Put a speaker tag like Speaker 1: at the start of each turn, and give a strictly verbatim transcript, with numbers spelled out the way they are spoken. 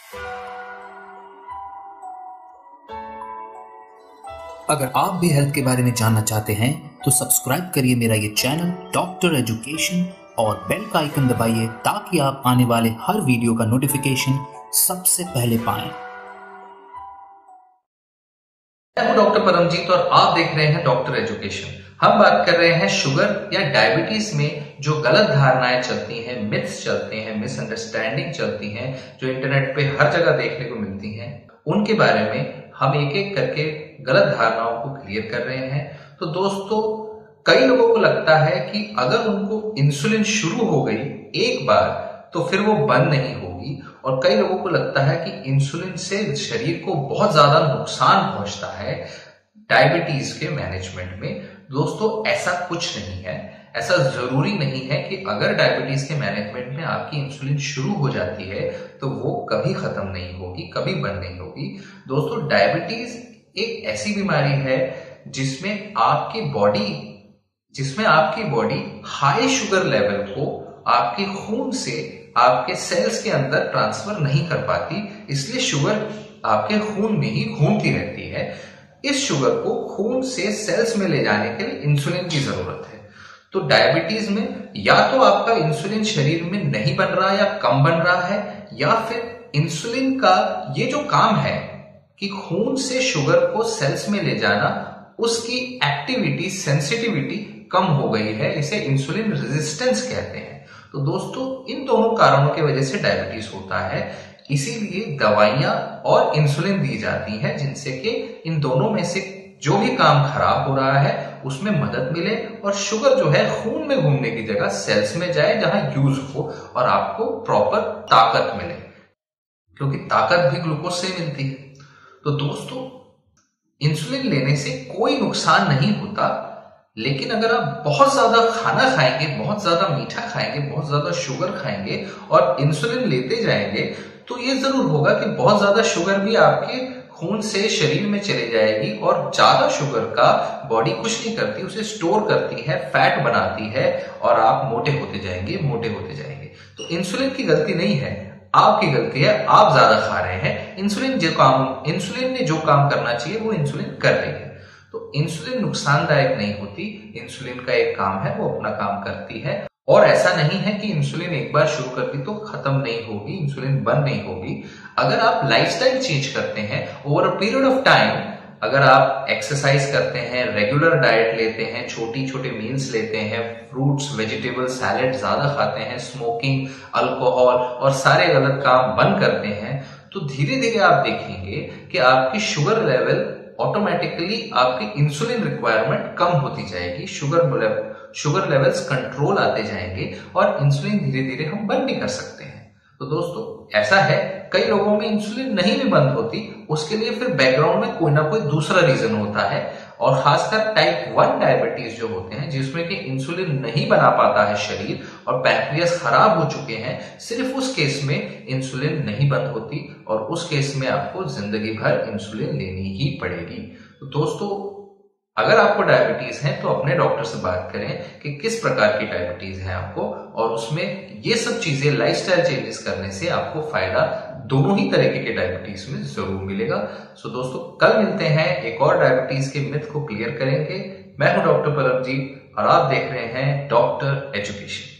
Speaker 1: अगर आप भी हेल्थ के बारे में जानना चाहते हैं तो सब्सक्राइब करिए मेरा ये चैनल डॉक्टर एजुकेशन और बेल का आइकन दबाइए ताकि आप आने वाले हर वीडियो का नोटिफिकेशन सबसे पहले पाएं।
Speaker 2: मैं हूं डॉक्टर परमजीत और आप देख रहे हैं डॉक्टर एजुकेशन। हम बात कर रहे हैं शुगर या डायबिटीज में जो गलत धारणाएं चलती हैं, मिथ्स चलते हैं, मिसअंडरस्टैंडिंग चलती हैं, जो इंटरनेट पे हर जगह देखने को मिलती हैं, उनके बारे में हम एक एक करके गलत धारणाओं को क्लियर कर रहे हैं। तो दोस्तों, कई लोगों को लगता है कि अगर उनको इंसुलिन शुरू हो गई एक बार तो फिर वो बंद नहीं होगी, और कई लोगों को लगता है कि इंसुलिन से शरीर को बहुत ज्यादा नुकसान पहुंचता है डायबिटीज के मैनेजमेंट में। दोस्तों, ऐसा कुछ नहीं है। ऐसा जरूरी नहीं है कि अगर डायबिटीज के मैनेजमेंट में आपकी इंसुलिन शुरू हो जाती है तो वो कभी खत्म नहीं होगी, कभी बंद नहीं होगी। दोस्तों, डायबिटीज एक ऐसी बीमारी है जिसमें आपकी बॉडी जिसमें आपकी बॉडी हाई शुगर लेवल को आपके खून से आपके सेल्स के अंदर ट्रांसफर नहीं कर पाती, इसलिए शुगर आपके खून में ही घूमती रहती है। इस शुगर को खून से सेल्स में ले जाने के लिए इंसुलिन की जरूरत है। तो डायबिटीज में या तो आपका इंसुलिन शरीर में नहीं बन रहा या कम बन रहा है, या फिर इंसुलिन का ये जो काम है कि खून से शुगर को सेल्स में ले जाना, उसकी एक्टिविटी, सेंसिटिविटी कम हो गई है। इसे इंसुलिन रेजिस्टेंस कहते हैं। तो दोस्तों, इन दोनों कारणों की वजह से डायबिटीज होता है, इसीलिए दवाइयां और इंसुलिन दी जाती हैं जिनसे कि इन दोनों में से जो भी काम खराब हो रहा है उसमें मदद मिले और शुगर जो है खून में घूमने की जगह सेल्स में जाए जहां यूज हो और आपको प्रॉपर ताकत मिले, क्योंकि ताकत भी ग्लूकोज से मिलती है। तो दोस्तों, इंसुलिन लेने से कोई नुकसान नहीं होता, लेकिन अगर आप बहुत ज्यादा खाना खाएंगे, बहुत ज्यादा मीठा खाएंगे, बहुत ज्यादा शुगर खाएंगे और इंसुलिन लेते जाएंगे तो ये जरूर होगा कि बहुत ज्यादा शुगर भी आपके खून से शरीर में चले जाएगी, और ज्यादा शुगर का बॉडी कुछ नहीं करती, उसे स्टोर करती है, फैट बनाती है और आप मोटे होते जाएंगे, मोटे होते जाएंगे। तो इंसुलिन की गलती नहीं है, आपकी गलती है, आप ज्यादा खा रहे हैं। इंसुलिन जो काम इंसुलिन ने जो काम करना चाहिए वो इंसुलिन कर रही है। तो इंसुलिन नुकसानदायक नहीं होती, इंसुलिन का एक काम है, वो अपना काम करती है। और ऐसा नहीं है कि इंसुलिन एक बार शुरू कर दी तो खत्म नहीं होगी, इंसुलिन बंद नहीं होगी। अगर आप लाइफस्टाइल चेंज करते हैं over a period of time, अगर आप एक्सरसाइज करते हैं, रेगुलर डाइट लेते हैं, छोटी छोटी मील्स लेते हैं, फ्रूट्स, वेजिटेबल, सैलेड ज्यादा खाते हैं, स्मोकिंग, अल्कोहल और सारे गलत काम बंद करते हैं, तो धीरे धीरे आप देखेंगे कि आपकी शुगर लेवल ऑटोमेटिकली, आपकी इंसुलिन रिक्वायरमेंट कम होती जाएगी, sugar level sugar levels control आते जाएंगे और इंसुलिन धीरे धीरे हम बंद भी कर सकते हैं। तो दोस्तों, ऐसा है, कई लोगों में इंसुलिन नहीं भी बंद होती, उसके लिए फिर बैकग्राउंड में कोई ना कोई दूसरा रीजन होता है, और खासकर टाइप वन डायबिटीज जो होते हैं जिसमें कि इंसुलिन नहीं बना पाता है शरीर और पैंक्रियास खराब हो चुके हैं, सिर्फ उस केस में इंसुलिन नहीं बंद होती और उस केस में आपको जिंदगी भर इंसुलिन लेनी ही पड़ेगी। तो दोस्तों, अगर आपको डायबिटीज है तो अपने डॉक्टर से बात करें कि किस प्रकार की डायबिटीज है आपको, और उसमें ये सब चीजें, लाइफस्टाइल चेंजेस करने से आपको फायदा दोनों ही तरीके के डायबिटीज में जरूर मिलेगा। सो दोस्तों, कल मिलते हैं, एक और डायबिटीज के मिथ को क्लियर करेंगे। मैं हूं डॉक्टर परमजीत और आप देख रहे हैं डॉक्टर एजुकेशन।